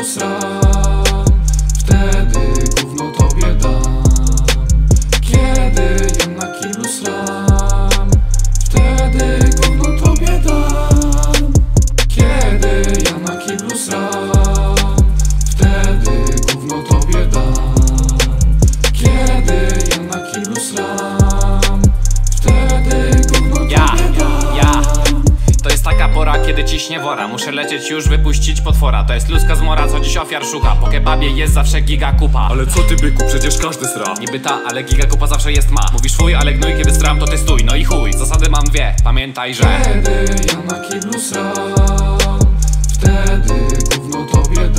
kiblu sram, wtedy gówno tobie dam. Kiedy jem na kiblu sram, wtedy gówno tobie dam. Kiedy jem na kiblu sram, wtedy gówno tobie dam. Kiedy jem na kiblu sram, wtedy gówno tobie dam. To jest taka pora, kiedy ciśnie wora. Muszę lecieć już, wypuścić potwora. To jest ludzka zmora, co dziś ofiar szuka. Po kebabie jest zawsze giga kupa. Ale co ty, byku, przecież każdy sra. Niby ta, ale giga kupa zawsze jest ma. Mówisz fuj, ale gnój, kiedy stram, to ty stój. No i chuj, zasady mam dwie, pamiętaj, że kiedy ja na kiblu sram, wtedy gówno tobie